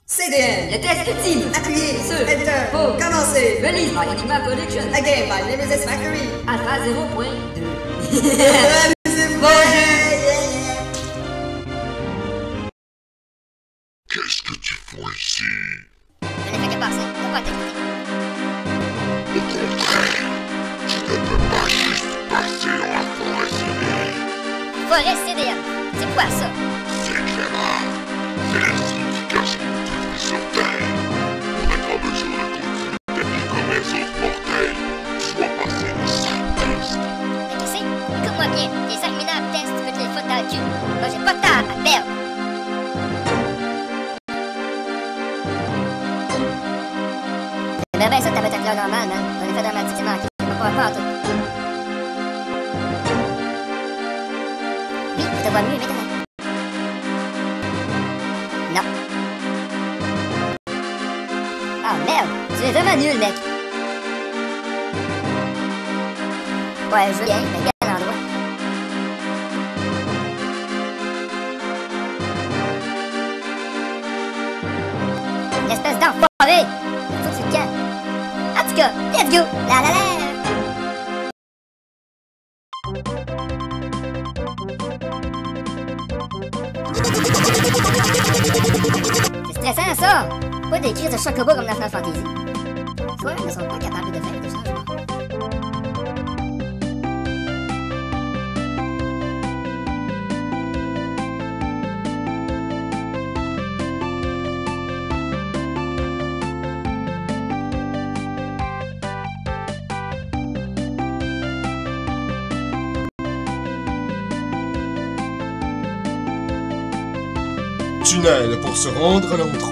CDM. Le test ultime. Appuyez Sur. Enter. Pour. Commencer. Release by Enigma Production. A game by Nemesis Factory. Alpha 0.2. Amusez-vous. Bon jeu. Qu'est-ce que tu fous ici? Je n'ai fait que passer, t'as pas technique. Au contraire, tu ne peux pas juste passer dans la forêt CDM. Forêt CDM, c'est quoi ça? C'est clair. C'est la signification de toute vie sur Terre. On n'a pas besoin de continuer ta vie comme les autres mortels. Tu dois passer le 5 tests. Mais qu'est-ce que c'est? Écoute-moi bien, les 5 minables tests, tu peux te les foutre dans le cul. Moi j'ai pas de temps à perdre. J'aimerais bien ça que t'avais ta couleur normale, man. Ton effet dramatique, c'est manqué. J'ai pas peur en tout. Oui, je te vois mieux maintenant. Non. Ah merde, tu es vraiment nul, mec. Ouais, je veux bien, mais quel endroit? Une espèce d'enfoiré! Faut que tu te calmes. En tout cas, let's go! La la la! C'est stressant ça! Pas des crises de chocobo comme dans Final Fantasy. Soit ils ne sont pas capables de faire des changements. Tunnel pour se rendre à l'endroit.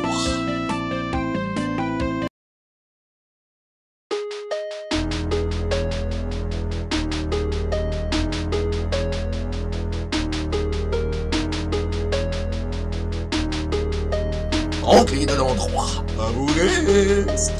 Entrée de l'endroit. À vous reste.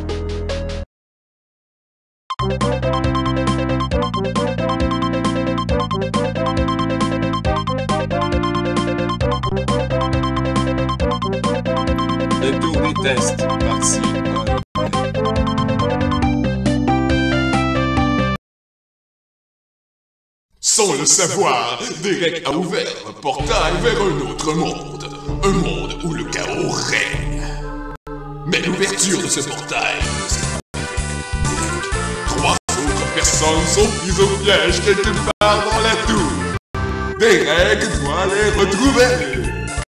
Le tour des tests, partie 1. Sans le savoir, Derek a ouvert un portail vers un autre monde. Un monde où le chaos règne. Mais l'ouverture de ce portail... 3 autres personnes sont prises au piège quelque part dans la tour. Derek doit les retrouver.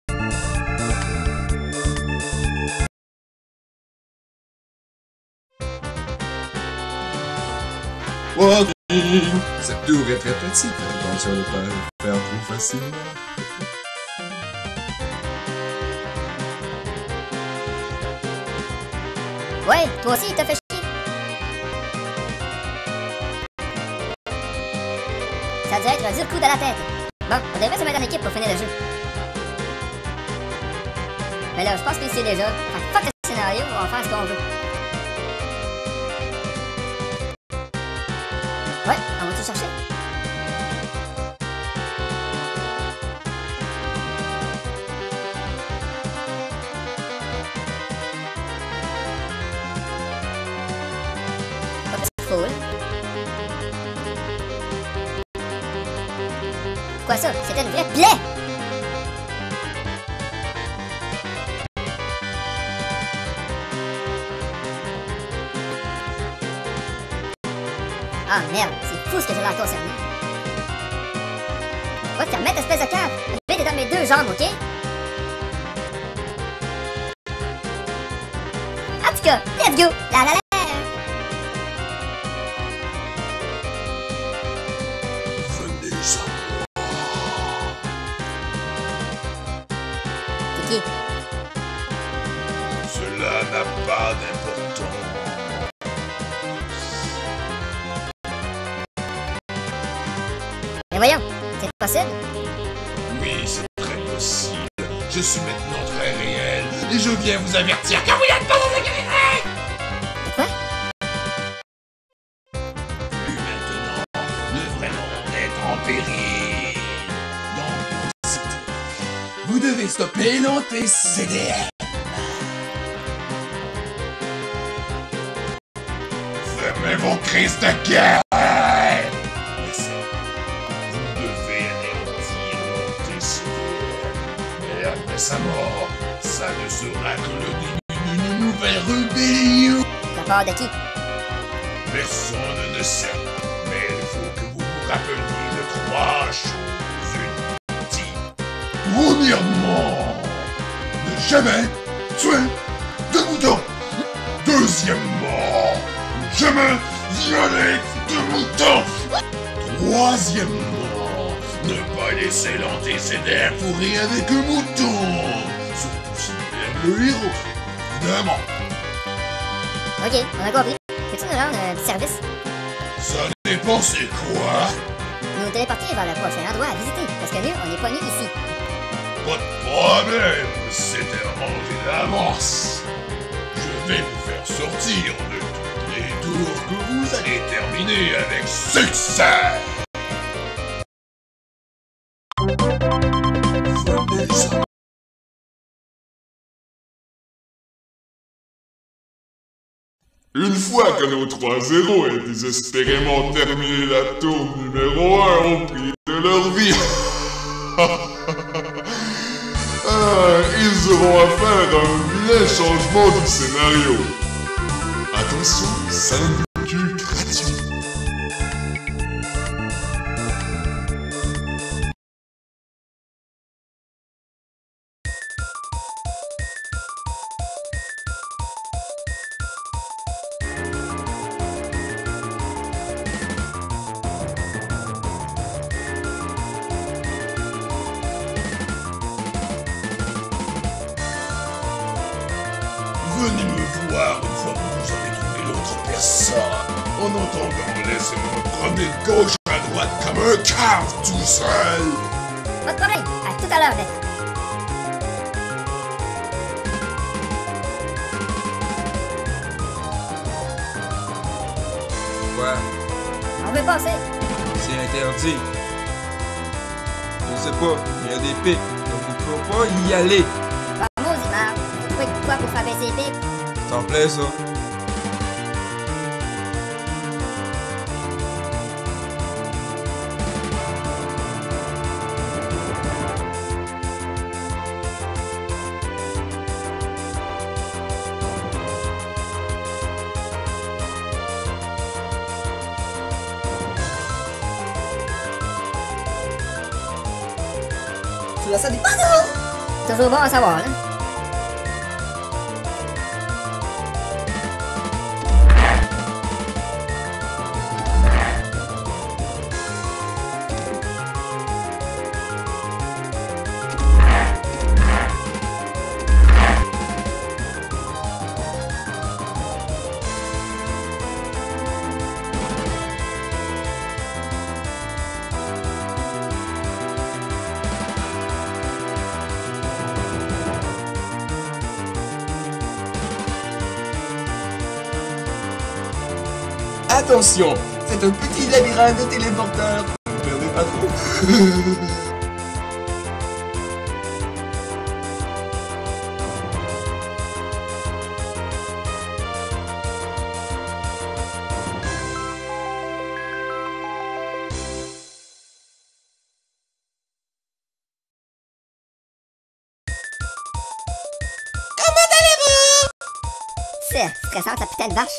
Warning! Cette tour est très petite, faites attention de ne pas la faire trop facilement. Ouais, toi aussi, il t'a fait chier. Ça doit être un dur coup dans la tête. Bon, on devrait se mettre en équipe pour finir le jeu. Mais là, je pense qu'il sait déjà. Fait que fuck le scénario, on va faire ce qu'on veut. Ouais, on va tout chercher. Cool. Quoi ça? C'était une vraie plaie! Ah merde, c'est fou ce que j'ai l'air concerné. Va te remettre, espèce de cave! Le bête est dans mes 2 jambes, ok? En tout cas, let's go! La la la! Venez à moi. C'est qui? Cela n'a pas d'importance. Mais voyons, c'est possible? Oui, c'est très possible. Je suis maintenant très réel et je viens vous avertir car vous n'êtes pas en sécurité. De quoi? Plus maintenant, le vrai monde est en péril. Dans vos cités. Vous devez stopper l'anté CDM. crise de guerre! Vous devez anéantir votre CDM. Et après sa mort, ça ne sera que le début d'une nouvelle rébellion! La part de qui? Personne ne sait, mais il faut que vous vous rappeliez de 3 choses utiles. Premièrement, ne jamais tuer de moutons. Deuxièmement, ne jamais violer de moutons. Troisièmement, ne pas laisser l'antécédent fourrer avec un mouton. Surtout s'il aime le héros, évidemment. Ok, on a compris. Peux-tu nous rendre un petit service? Ça dépend c'est quoi? Nous téléporter vers le prochain endroit à visiter, parce que nous, on est pognés ici. Pas de problème, c'était arrangé d'avance. Je vais vous faire sortir de tous les tours que vous allez terminer avec succès. Venez. Une fois que nos 3 héros aient désespérément terminé la tour numéro 1 au prix de leur vie, ils auront à faire un vilain changement du scénario. Attention, c'est un véhicule gratuit. Venez me voir une fois que vous aurez trouvé l'autre personne. En attendant, laissez-moi promener de gauche à droite comme un cave tout seul. Pas de problème. À tout à l'heure, maître. Quoi? On veut passer. C'est interdit. Je sais pas, il y a des pics, donc il faut pas y aller. Pas maudit marre. Faut trouver de quoi pour faire baisser les pics. Ça me plaît, ça. Tu vois ça du panneau? Toujours bon à savoir, hein? Attention, c'est un petit labyrinthe de téléporteurs. Ne perdez pas trop. C'est stressant, ta putain de vache.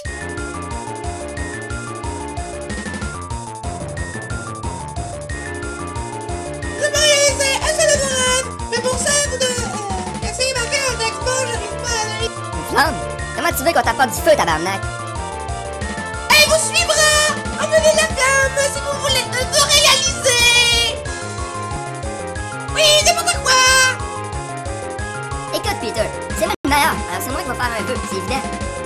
Je peux réaliser un seul honorable, mais pour ça, vous devez casser ma carte d'expo, j'arrive pas à aller. Une flamme? Comment tu veux qu'on t'apporte du feu, tabarnak? Elle vous suivra! Emmenez la flamme si vous voulez vous réaliser! Oui, n'importe quoi! Écoute, Peter, c'est même le meilleur, alors c'est moi qui vais faire un feu, c'est évident.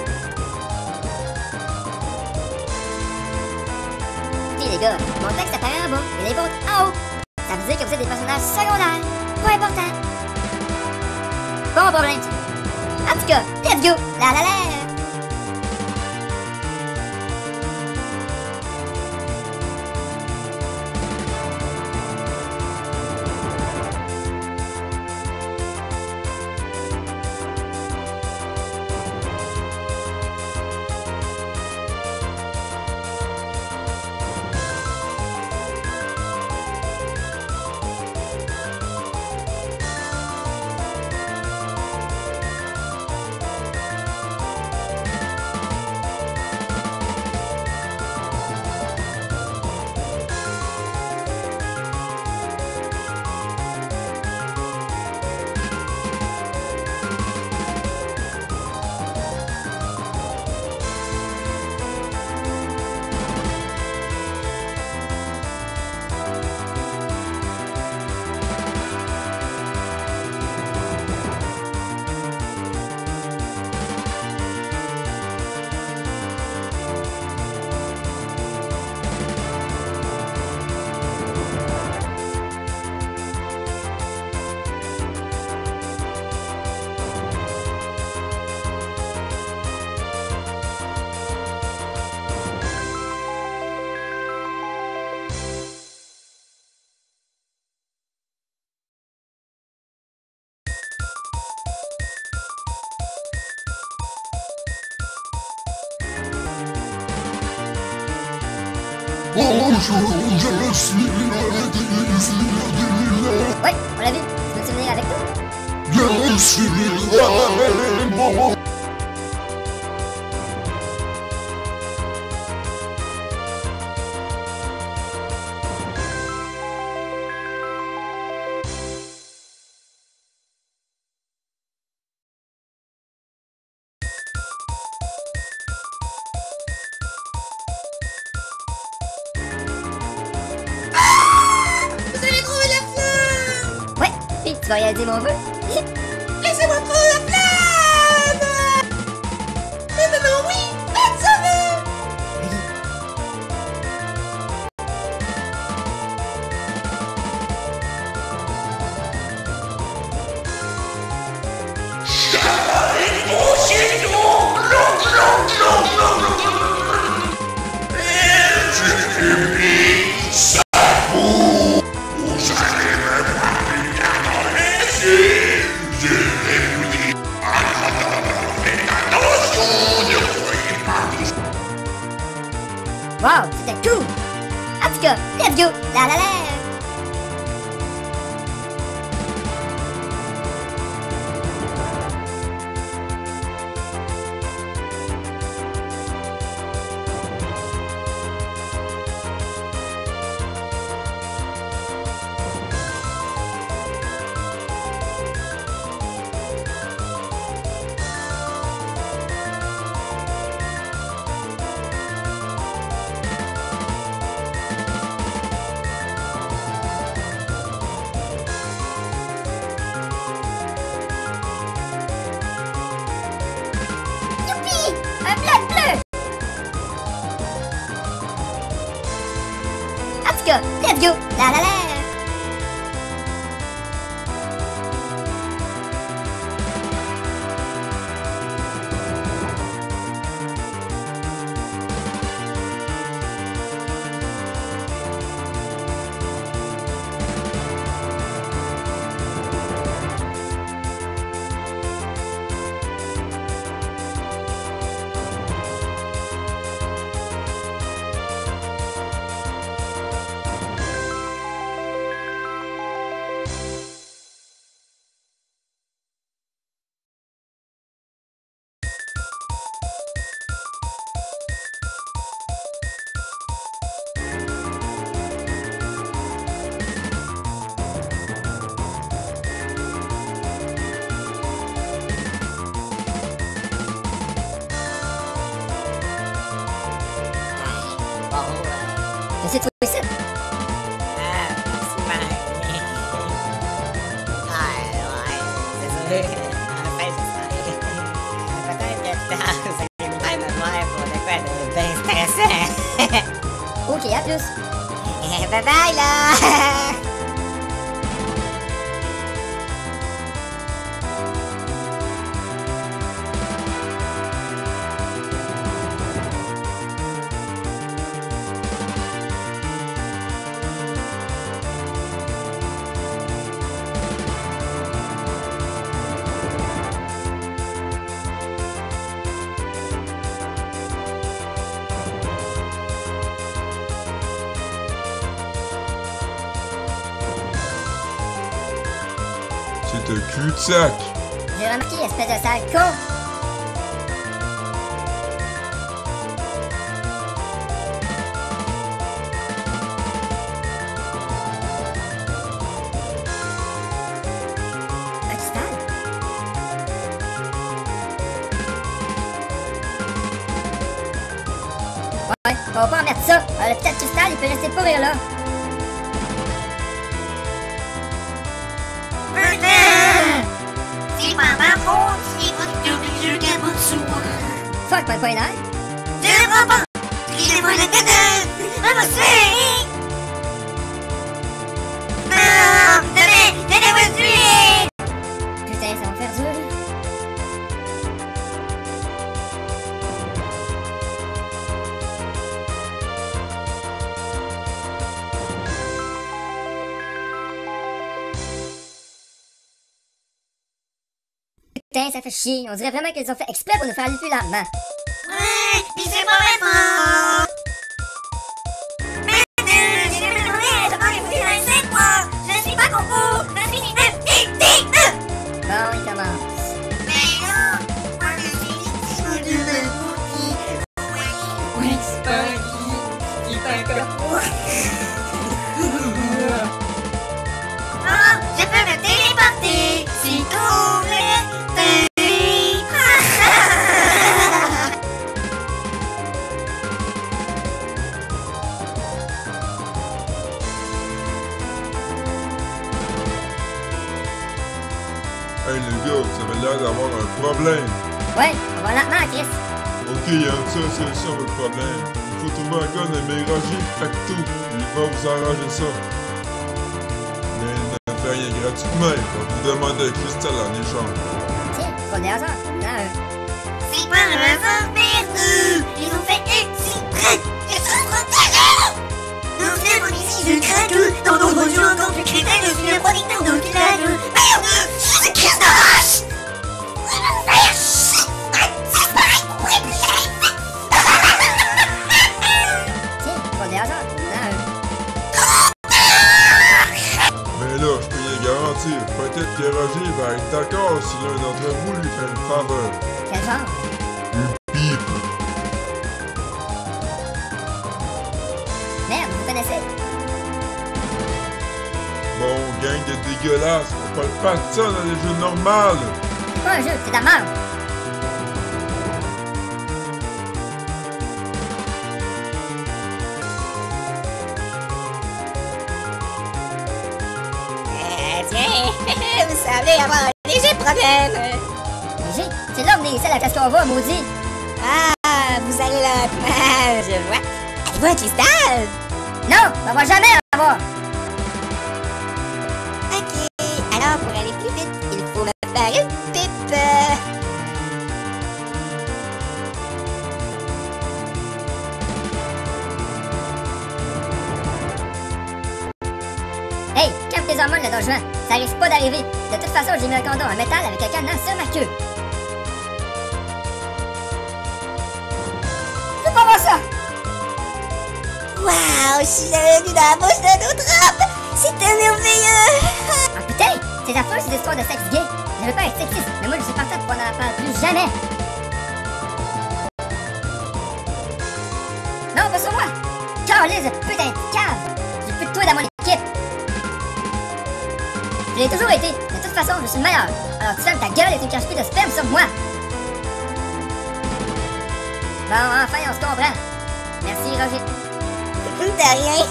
Écoutez, les gars, mon texte apparaît en bas et les vôtres en haut. Ça veut dire que vous êtes des personnages secondaires, pas importants. Bon problème. En tout cas, let's go! La la la! Je suis Ouais, on l'a vu. Tu veux te souvenir avec nous? Je suis Raymond. Vous allez trouver la flamme! Ouais, puis tu vas réaliser mon vœu. Laissez-moi prendre la flamme! Maintenant, oui! Faites sauver! Wow, c'était cool! En tout cas, let's go! La la la! Youpi! Un bloc bleu! En tout cas, let's go! La la la! J'essaie de trouver ça. Désolé. En fait, peut-être que tu as une time de voir pour de quoi de bien stressant. Ok, à plus. Bye bye là! C'est un cul-de-sac. J'ai remarqué, espèce de sale con. Un cristal? Ouais, on va pas en mettre ça. Le petit cristal, il peut rester pourrir là. C'est pas ma faute si votre vieux cabot de soie. Fuck, my point eye. Je ne vois pas. Tirez-moi la tête. Avancez. Non, donnez-moi le tuer. Putain, ça va me faire dur. Putain, ça fait chier. On dirait vraiment qu'ils ont fait exprès pour nous faire aller plus lentement. Ouais, mais c'est pas ma faute. Mais Hey les gars, vous avez l'air d'avoir un problème. Ouais, on va lentement, Chris. Ok, Yann, ça c'est ça votre problème. Il faut trouver un gars de mélanger facto. Il va vous arranger ça. Mais il ne fait rien gratuitement. Il va vous demander un cristal en échange. Tiens, trop des hasards. C'est pas un hasard perdu. Ils ont fait exprès. Ils sont trop talents. Non, viens, mon ici, je craque. Dans d'autres jeux encore plus crétin, je suis un producteur de village. Merde, je suis une crise de roche. Tiens, trop des hasards. Mais là, je peux y garantir. Peut-être que Roger va être d'accord si l'un d'entre vous lui fait une faveur. Quel genre? Une pipe. Merde, vous connaissez? Bon, gang de dégueulasses. On parle pas de ça dans les jeux normaux. C'est pas un jeu, c'est de la merde. Tiens, vous savez avoir un léger problème. Léger, c'est là venez ici à la place qu'on va, maudit. Ah, vous allez là. Ah, je vois. Avez-vous un cristal? Non, on va jamais en avoir. Ok, alors pour aller plus vite, il faut me faire une pipe. Hey, calme tes hormones, le donjon. Ça risque pas d'arriver. De toute façon, j'ai mis un condom en métal avec un cadenas sur ma queue. C'est pas moi ça! Waouh, je suis bienvenue dans la bouche d'un autre homme. C'était merveilleux. Ah putain! Ces affaires, c'est des histoires de sexe gay. Je veux pas être sexiste, mais moi je suis partant pour qu'on en parle plus jamais. Non, pas sur moi! Carlis, putain de cave! J'ai plus de toi dans mon équipe! Je l'ai toujours été. De toute façon, je suis le meilleur. Alors tu fermes ta gueule et tu ne caches plus de sperme sur moi. Bon, enfin, on se comprend. Merci, Roger. De rien.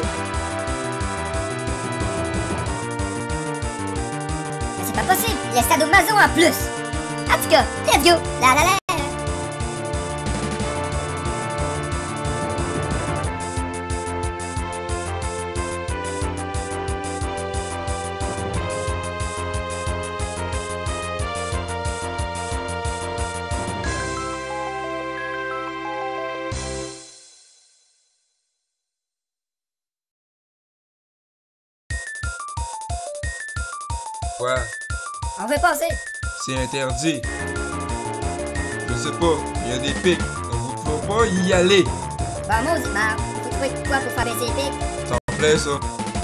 Mais c'est pas possible. Il y a Sadomaso en plus. En tout cas, let's go. La la la. Quoi? On veut passer. C'est interdit. Je sais pas, il y a des pics. Donc vous pouvez pas y aller. Bon, maudit marre. Faut trouver quoi pour faire baisser les pics? Ça me plaît, ça.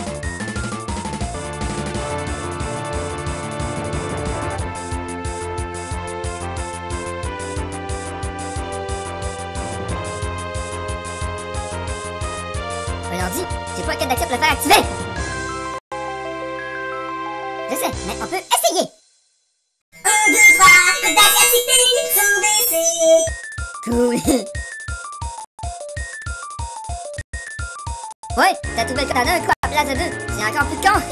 Je leur dis, j'ai pas le code d'accès pour le faire activer. Je sais, mais on peut essayer. 1, 2, 3, code d'activité sont baissés. Cool. Ouais, t'as trouvé le code à 1, quoi, à place de 2. C'est encore plus con.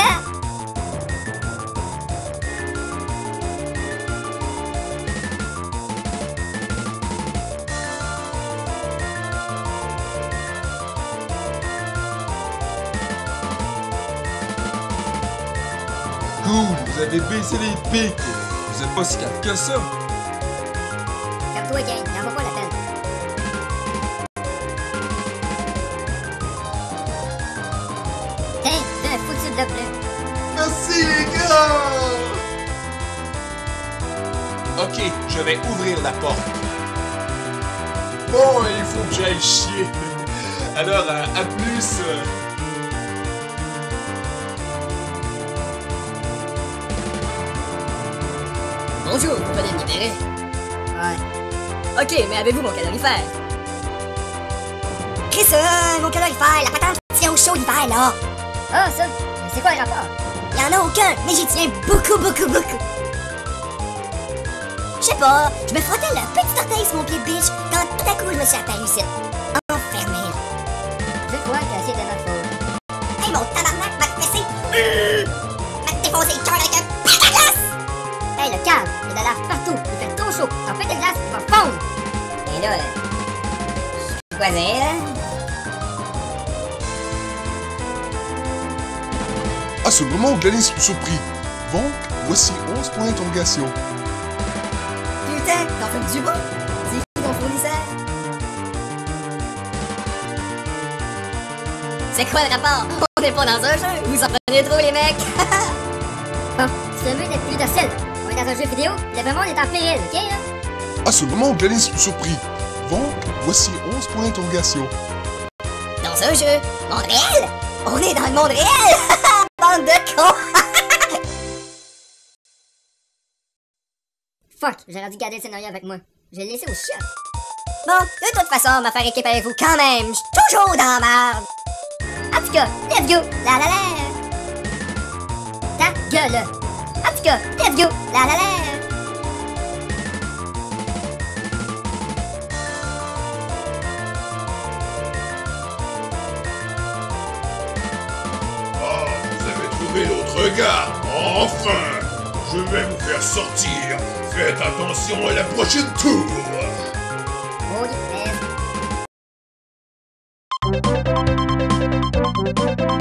Cool, vous avez baissé les pics. Vous êtes pas si cave que ça. Calme-toi, gang, n'en vaut pas la peine. Tiens, d'un foutu de bleu. Merci les gars! Ok, je vais ouvrir la porte. Bon, il faut que j'aille chier. Alors, à plus. Bonjour, vous venez me libérer. Ouais. Ok, mais avez-vous mon calorifère? Chris, mon calorifère, la patente qui tient au chaud l'hiver, là. Ah, ça, mais c'est quoi le rapport? Y'en a aucun, mais j'y tiens beaucoup, beaucoup, beaucoup. Je sais pas, je me frottais le petit orteil sur mon pied de biche quand tout à coup je me suis apparu ici. Enfermé. Je crois que c'est de notre faute. Hey, mon tabarnak m'a fessé. M'a défoncé le cœur avec un pack à glace. À ce moment, Gladys fut surpris. Donc, voici 11 points d'interrogation. Putain, t'en fais du bon. C'est qui ton fournisseur? C'est quoi le rapport? On n'est pas dans un jeu, vous en prenez trop les mecs. Bon, ce mieux d'être plus docile. On est dans un jeu vidéo, le vrai monde est en péril, ok là? À ce moment, Gladys fut surpris. Donc, voici 11 points d'interrogation. Dans un jeu? Monde réel? On est dans le monde réel! Bande de cons! Fuck, j'aurais dû garder le scénario avec moi. Je l'ai laissé au chiottes. Bon, de toute façon, ma faire équipe avec vous quand même. J'suis toujours dans la merde. En tout cas, let's go! La la la! Ta gueule! En tout cas, let's go! La la la! Ah, vous avez trouvé l'autre gars. Enfin, je vais vous faire sortir. Faites attention à la prochaine tour. Holy merde.